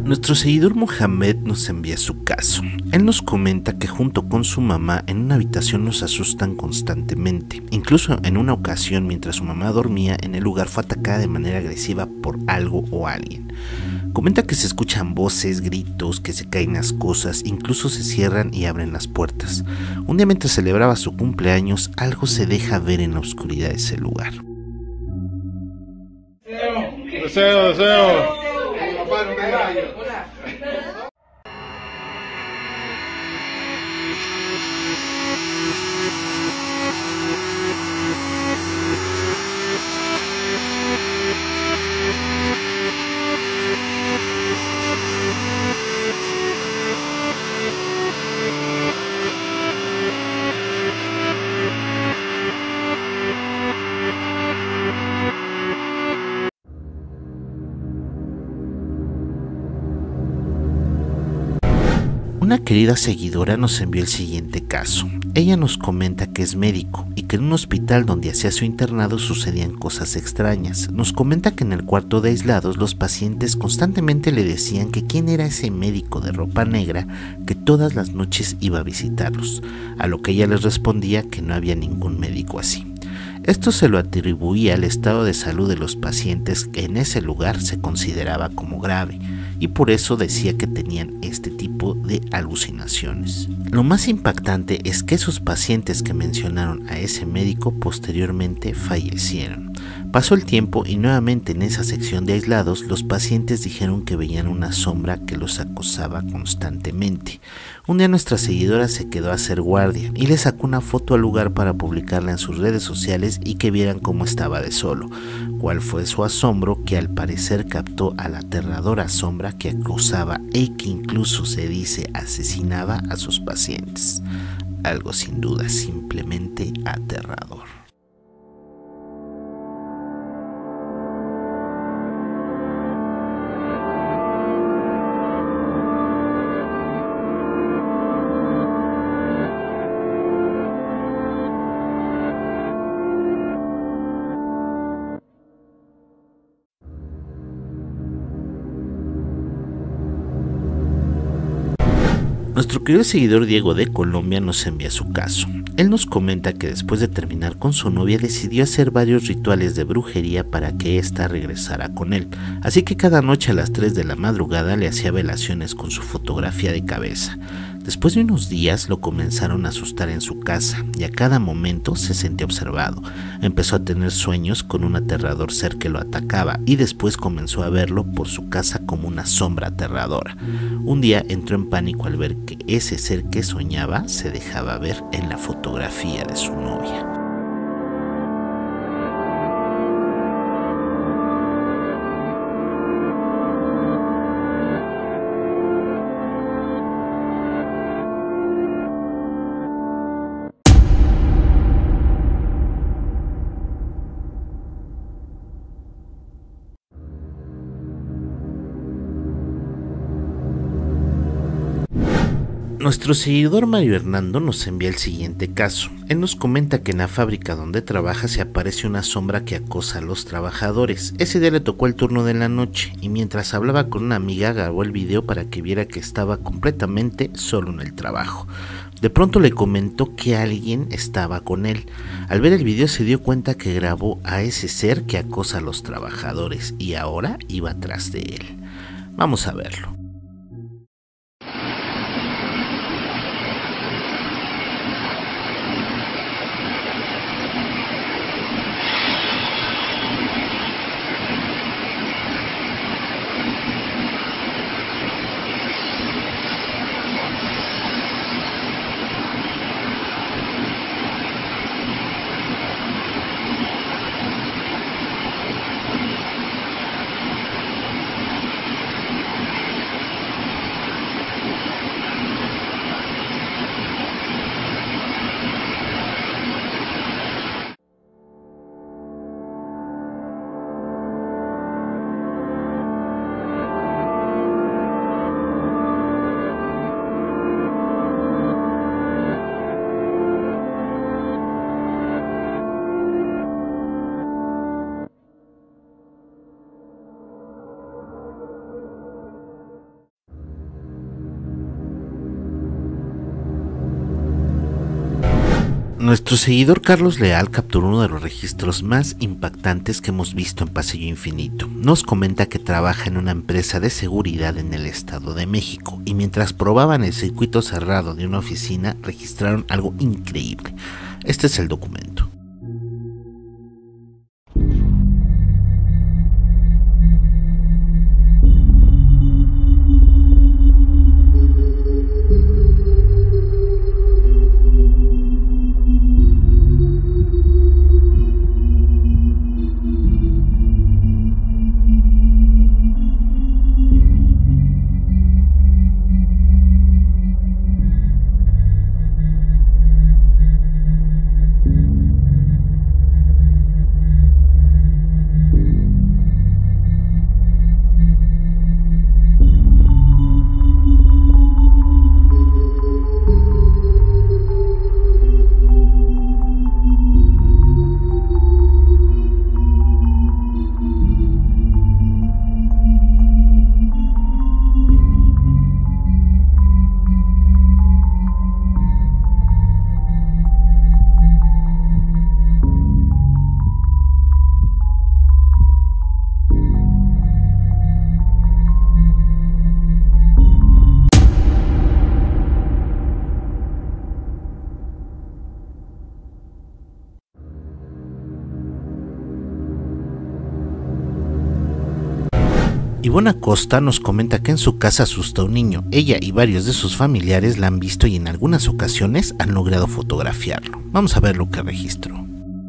Nuestro seguidor Mohamed nos envía su caso. Él nos comenta que junto con su mamá en una habitación nos asustan constantemente. Incluso en una ocasión, mientras su mamá dormía en el lugar, fue atacada de manera agresiva por algo o alguien. Comenta que se escuchan voces, gritos, que se caen las cosas, incluso se cierran y abren las puertas. Un día mientras celebraba su cumpleaños, algo se deja ver en la oscuridad de ese lugar. Deseo. Una querida seguidora nos envió el siguiente caso. Ella nos comenta que es médico y que en un hospital donde hacía su internado sucedían cosas extrañas. Nos comenta que en el cuarto de aislados los pacientes constantemente le decían que quién era ese médico de ropa negra que todas las noches iba a visitarlos, a lo que ella les respondía que no había ningún médico así. Esto se lo atribuía al estado de salud de los pacientes que en ese lugar se consideraba como grave, y por eso decía que tenían este tipo de alucinaciones. Lo más impactante es que esos pacientes que mencionaron a ese médico posteriormente fallecieron. Pasó el tiempo y nuevamente en esa sección de aislados los pacientes dijeron que veían una sombra que los acosaba constantemente. Un día nuestra seguidora se quedó a hacer guardia y le sacó una foto al lugar para publicarla en sus redes sociales y que vieran cómo estaba de solo. Cuál fue su asombro, que al parecer captó a la aterradora sombra que acosaba y que incluso se dice asesinaba a sus pacientes. Algo sin duda simplemente aterrador. Nuestro querido seguidor Diego de Colombia nos envía su caso. Él nos comenta que después de terminar con su novia decidió hacer varios rituales de brujería para que ésta regresara con él. Así que cada noche a las 3 de la madrugada le hacía velaciones con su fotografía de cabeza. Después de unos días lo comenzaron a asustar en su casa y a cada momento se sentía observado. Empezó a tener sueños con un aterrador ser que lo atacaba y después comenzó a verlo por su casa como una sombra aterradora. Un día entró en pánico al ver que ese ser que soñaba se dejaba ver en la fotografía de su novia. Nuestro seguidor Mario Hernando nos envía el siguiente caso. Él nos comenta que en la fábrica donde trabaja se aparece una sombra que acosa a los trabajadores. Ese día le tocó el turno de la noche y mientras hablaba con una amiga grabó el video para que viera que estaba completamente solo en el trabajo. De pronto le comentó que alguien estaba con él. Al ver el video se dio cuenta que grabó a ese ser que acosa a los trabajadores y ahora iba atrás de él. Vamos a verlo. Nuestro seguidor Carlos Leal capturó uno de los registros más impactantes que hemos visto en Pasillo Infinito. Nos comenta que trabaja en una empresa de seguridad en el Estado de México y mientras probaban el circuito cerrado de una oficina registraron algo increíble. Este es el documento. Ivonne Acosta nos comenta que en su casa asusta a un niño. Ella y varios de sus familiares la han visto y en algunas ocasiones han logrado fotografiarlo. Vamos a ver lo que registró.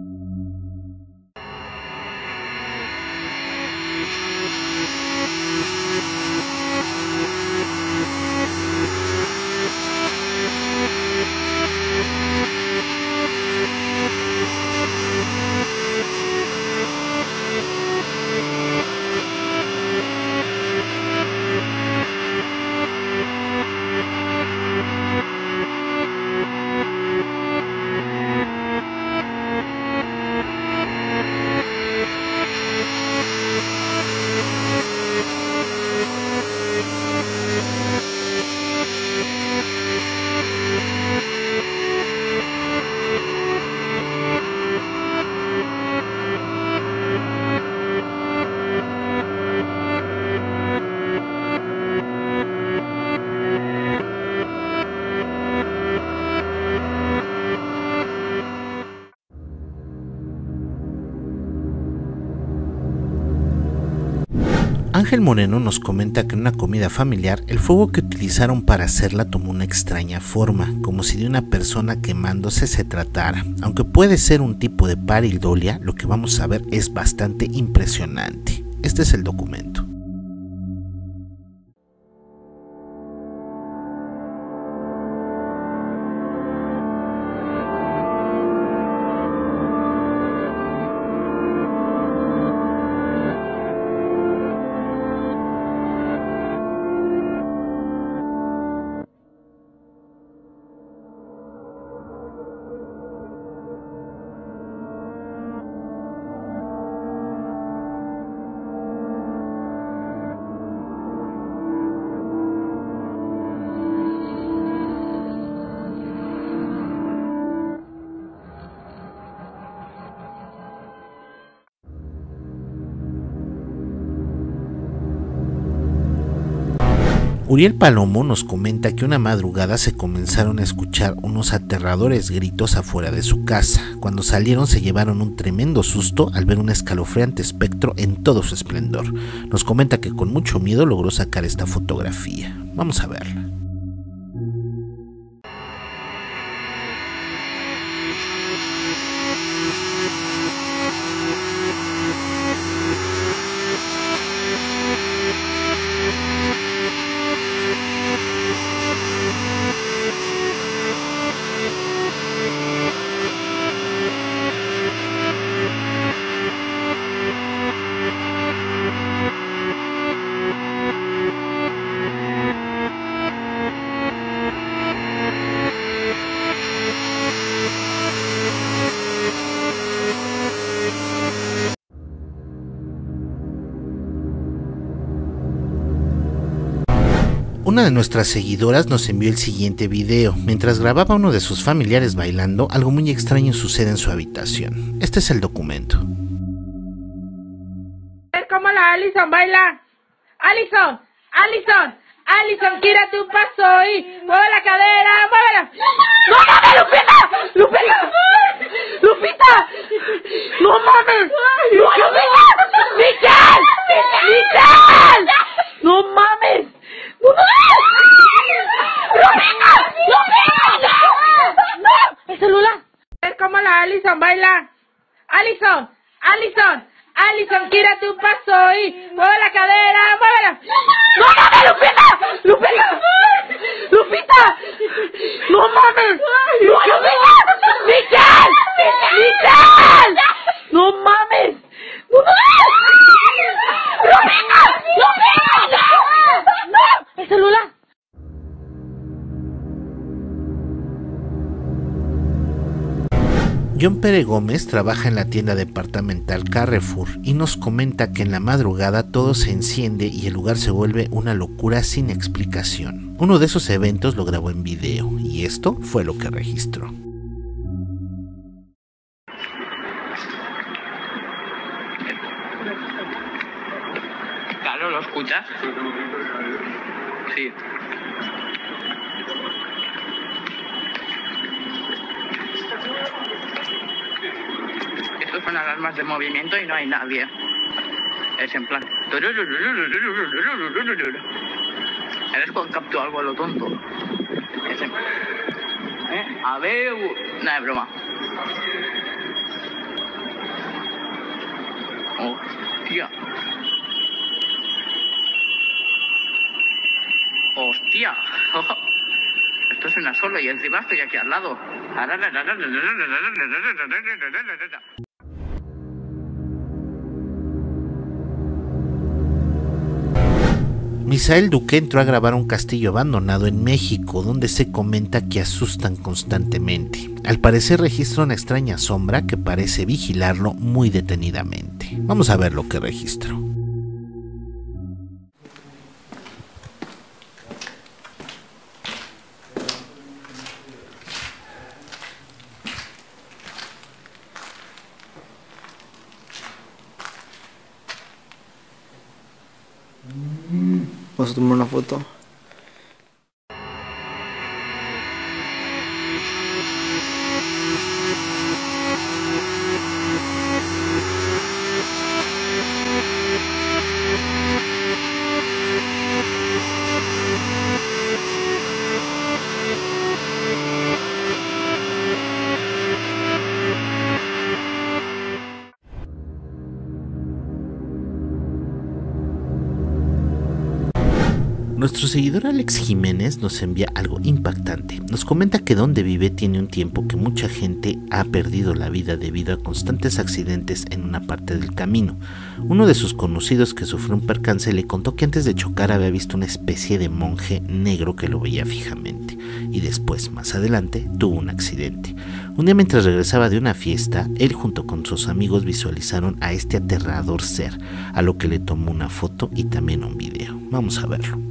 Ángel Moreno nos comenta que en una comida familiar el fuego que utilizaron para hacerla tomó una extraña forma, como si de una persona quemándose se tratara. Aunque puede ser un tipo de pareidolia, lo que vamos a ver es bastante impresionante. Este es el documento. Uriel Palomo nos comenta que una madrugada se comenzaron a escuchar unos aterradores gritos afuera de su casa. Cuando salieron se llevaron un tremendo susto al ver un escalofriante espectro en todo su esplendor. Nos comenta que con mucho miedo logró sacar esta fotografía. Vamos a verla. Una de nuestras seguidoras nos envió el siguiente video. Mientras grababa a uno de sus familiares bailando, algo muy extraño sucede en su habitación. Este es el documento. Ver cómo la Alison baila. Alison, Alison, Alison, tírate un paso y mueve la cadera, muévela. ¡No mames, Lupita! ¡Lupita! ¡Lupita! ¡No mames! ¡Lupita! ¡Michelle! ¡Michelle! ¡No mames! ¡No mames! ¡Lupita! ¡Lupita! ¿El celular? Ver cómo la Alison baila. Alison, Alison, Alison, tírate un paso y mueve la cadera, muévela. ¡No mames, Lupita! ¡Lupita! ¡Lupita! ¡No mames! ¡Lupita! ¡Michelle! ¡Michelle! ¡No mames! ¡No mames! ¡Lupita! ¡Lupita! ¡El celular! John Pere Gómez trabaja en la tienda departamental Carrefour y nos comenta que en la madrugada todo se enciende y el lugar se vuelve una locura sin explicación. Uno de esos eventos lo grabó en video y esto fue lo que registró. Claro, ¿lo escuchas? Sí. Estos son alarmas de movimiento y no hay nadie. Es en plan... Eres con capto algo a lo tonto. Es en... A ver... No, es broma. Hostia. Hostia. Esto suena solo y encima estoy aquí al lado. Misael Duque entró a grabar un castillo abandonado en México, donde se comenta que asustan constantemente. Al parecer registra una extraña sombra que parece vigilarlo muy detenidamente. Vamos a ver lo que registró. Vamos a tomar una foto. Nuestro seguidor Alex Jiménez nos envía algo impactante. Nos comenta que donde vive tiene un tiempo que mucha gente ha perdido la vida debido a constantes accidentes en una parte del camino. Uno de sus conocidos que sufrió un percance le contó que antes de chocar había visto una especie de monje negro que lo veía fijamente y después, más adelante, tuvo un accidente. Un día mientras regresaba de una fiesta, él junto con sus amigos visualizaron a este aterrador ser, a lo que le tomó una foto y también un video. Vamos a verlo.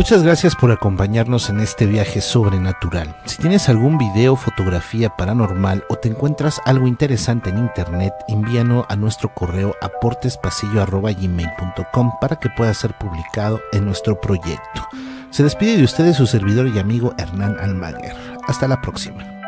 Muchas gracias por acompañarnos en este viaje sobrenatural. Si tienes algún video, fotografía paranormal o te encuentras algo interesante en internet, envíanos a nuestro correo aportespasillo@gmail.com para que pueda ser publicado en nuestro proyecto. Se despide de ustedes su servidor y amigo Hernán Almaguer. Hasta la próxima.